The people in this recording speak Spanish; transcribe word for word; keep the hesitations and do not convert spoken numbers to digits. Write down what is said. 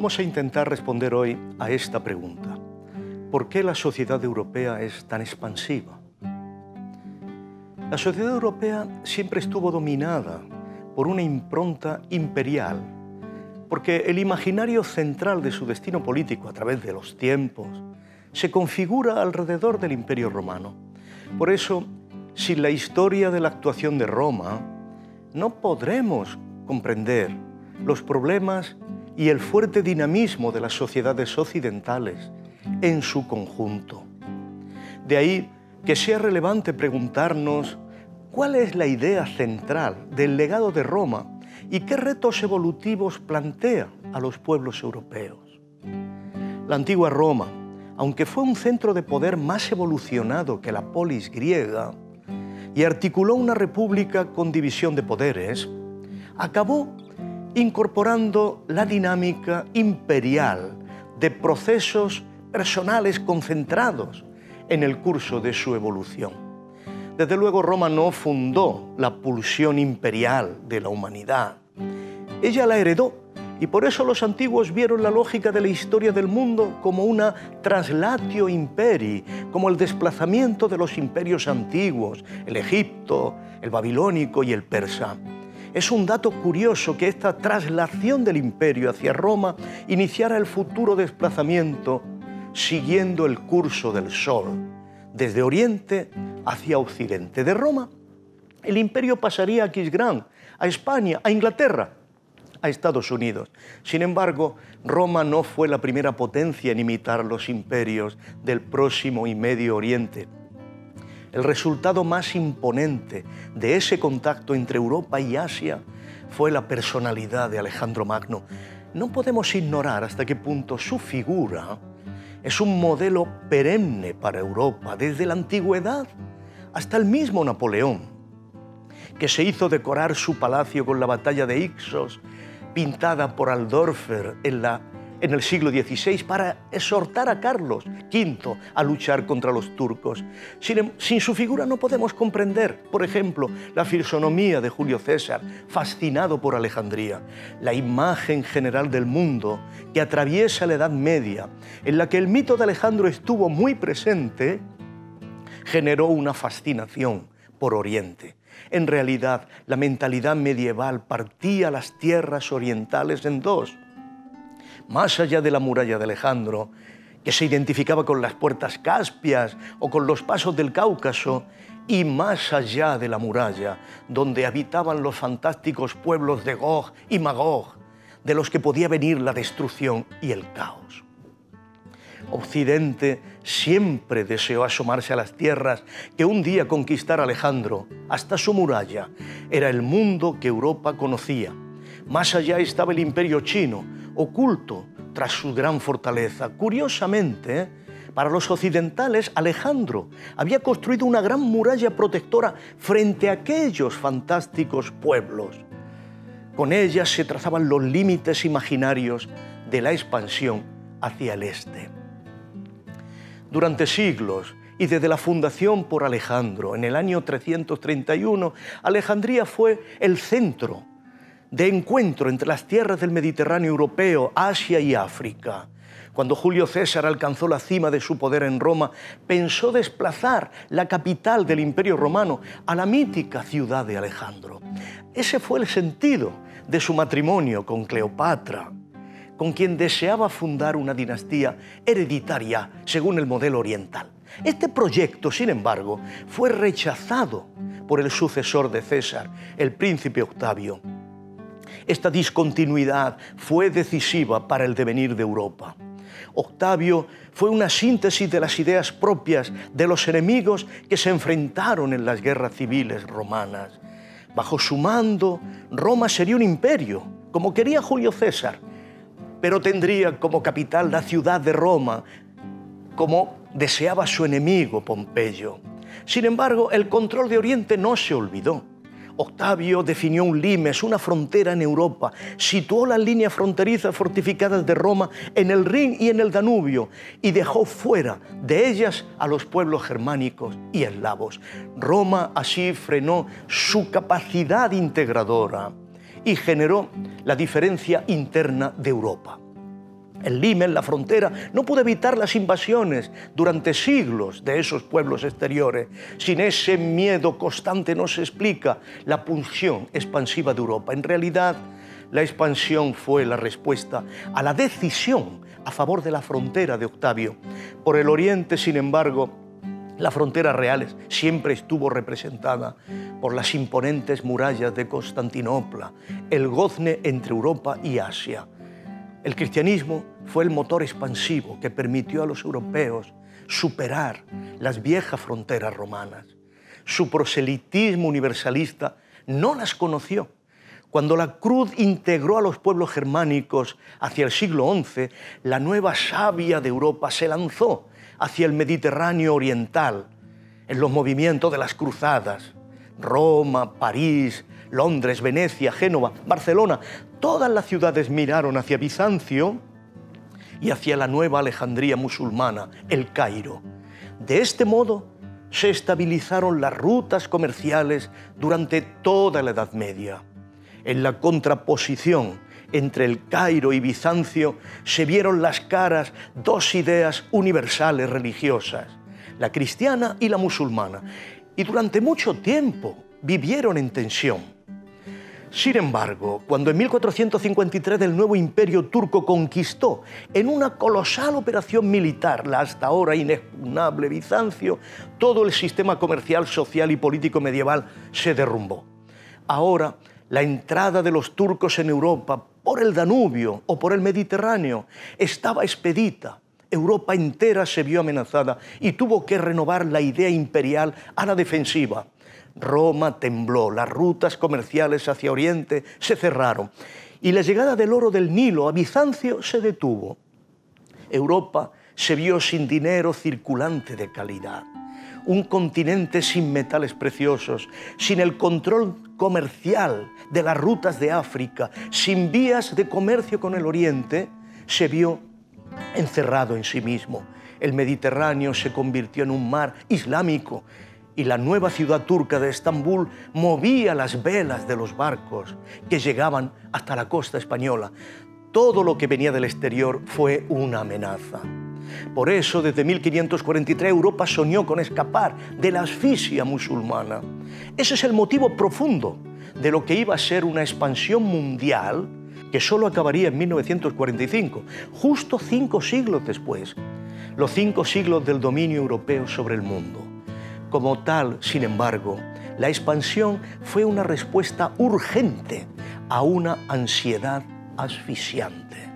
Vamos a intentar responder hoy a esta pregunta. ¿Por qué la sociedad europea es tan expansiva? La sociedad europea siempre estuvo dominada por una impronta imperial, porque el imaginario central de su destino político a través de los tiempos se configura alrededor del Imperio Romano. Por eso, sin la historia de la actuación de Roma, no podremos comprender los problemas y el fuerte dinamismo de las sociedades occidentales en su conjunto. De ahí que sea relevante preguntarnos cuál es la idea central del legado de Roma y qué retos evolutivos plantea a los pueblos europeos. La antigua Roma, aunque fue un centro de poder más evolucionado que la polis griega y articuló una república con división de poderes, acabó incorporando la dinámica imperial de procesos personales concentrados en el curso de su evolución. Desde luego, Roma no fundó la pulsión imperial de la humanidad. Ella la heredó, y por eso los antiguos vieron la lógica de la historia del mundo como una traslatio imperi, como el desplazamiento de los imperios antiguos, el Egipto, el babilónico y el persa. Es un dato curioso que esta traslación del imperio hacia Roma iniciara el futuro desplazamiento siguiendo el curso del sol, desde Oriente hacia Occidente. De Roma, el imperio pasaría a Aquisgrán, a España, a Inglaterra, a Estados Unidos. Sin embargo, Roma no fue la primera potencia en imitar los imperios del Próximo y Medio Oriente. El resultado más imponente de ese contacto entre Europa y Asia fue la personalidad de Alejandro Magno. No podemos ignorar hasta qué punto su figura es un modelo perenne para Europa, desde la antigüedad hasta el mismo Napoleón, que se hizo decorar su palacio con la batalla de Ixos, pintada por Aldorfer en la en el siglo dieciséis para exhortar a Carlos quinto a luchar contra los turcos. Sin, sin su figura no podemos comprender, por ejemplo, la fisonomía de Julio César, fascinado por Alejandría, la imagen general del mundo que atraviesa la Edad Media, en la que el mito de Alejandro estuvo muy presente, generó una fascinación por Oriente. En realidad, la mentalidad medieval partía las tierras orientales en dos. Más allá de la muralla de Alejandro, que se identificaba con las puertas Caspias o con los pasos del Cáucaso, y más allá de la muralla, donde habitaban los fantásticos pueblos de Gog y Magog, de los que podía venir la destrucción y el caos. Occidente siempre deseó asomarse a las tierras que un día conquistara Alejandro. Hasta su muralla era el mundo que Europa conocía. Más allá estaba el imperio chino, oculto tras su gran fortaleza. Curiosamente, para los occidentales, Alejandro había construido una gran muralla protectora frente a aquellos fantásticos pueblos. Con ella se trazaban los límites imaginarios de la expansión hacia el este. Durante siglos, y desde la fundación por Alejandro, en el año trescientos treinta y uno, Alejandría fue el centro de encuentro entre las tierras del Mediterráneo europeo, Asia y África. Cuando Julio César alcanzó la cima de su poder en Roma, pensó desplazar la capital del Imperio Romano a la mítica ciudad de Alejandro. Ese fue el sentido de su matrimonio con Cleopatra, con quien deseaba fundar una dinastía hereditaria según el modelo oriental. Este proyecto, sin embargo, fue rechazado por el sucesor de César, el príncipe Octavio. Esta discontinuidad fue decisiva para el devenir de Europa. Octavio fue una síntesis de las ideas propias de los enemigos que se enfrentaron en las guerras civiles romanas. Bajo su mando, Roma sería un imperio, como quería Julio César, pero tendría como capital la ciudad de Roma, como deseaba su enemigo Pompeyo. Sin embargo, el control de Oriente no se olvidó. Octavio definió un limes, una frontera en Europa, situó las líneas fronterizas fortificadas de Roma en el Rin y en el Danubio y dejó fuera de ellas a los pueblos germánicos y eslavos. Roma así frenó su capacidad integradora y generó la diferencia interna de Europa. El limen, la frontera, no pudo evitar las invasiones durante siglos de esos pueblos exteriores. Sin ese miedo constante no se explica la pulsión expansiva de Europa. En realidad, la expansión fue la respuesta a la decisión a favor de la frontera de Octavio. Por el oriente, sin embargo, la frontera real siempre estuvo representada por las imponentes murallas de Constantinopla, el gozne entre Europa y Asia. El cristianismo fue el motor expansivo que permitió a los europeos superar las viejas fronteras romanas. Su proselitismo universalista no las conoció. Cuando la cruz integró a los pueblos germánicos hacia el siglo once, la nueva savia de Europa se lanzó hacia el Mediterráneo oriental, en los movimientos de las cruzadas. Roma, París, Londres, Venecia, Génova, Barcelona, todas las ciudades miraron hacia Bizancio y hacia la nueva Alejandría musulmana, el Cairo. De este modo se estabilizaron las rutas comerciales durante toda la Edad Media. En la contraposición entre el Cairo y Bizancio se vieron las caras dos ideas universales religiosas, la cristiana y la musulmana, y durante mucho tiempo vivieron en tensión. Sin embargo, cuando en mil cuatrocientos cincuenta y tres el nuevo imperio turco conquistó en una colosal operación militar la hasta ahora inexpugnable Bizancio, todo el sistema comercial, social y político medieval se derrumbó. Ahora, la entrada de los turcos en Europa por el Danubio o por el Mediterráneo estaba expedita. Europa entera se vio amenazada y tuvo que renovar la idea imperial a la defensiva. Roma tembló, las rutas comerciales hacia Oriente se cerraron y la llegada del oro del Nilo a Bizancio se detuvo. Europa se vio sin dinero circulante de calidad, un continente sin metales preciosos, sin el control comercial de las rutas de África, sin vías de comercio con el Oriente, se vio encerrado en sí mismo. El Mediterráneo se convirtió en un mar islámico y la nueva ciudad turca de Estambul movía las velas de los barcos que llegaban hasta la costa española. Todo lo que venía del exterior fue una amenaza. Por eso, desde mil quinientos cuarenta y tres, Europa soñó con escapar de la asfixia musulmana. Ese es el motivo profundo de lo que iba a ser una expansión mundial que solo acabaría en mil novecientos cuarenta y cinco, justo cinco siglos después, los cinco siglos del dominio europeo sobre el mundo. Como tal, sin embargo, la expansión fue una respuesta urgente a una ansiedad asfixiante.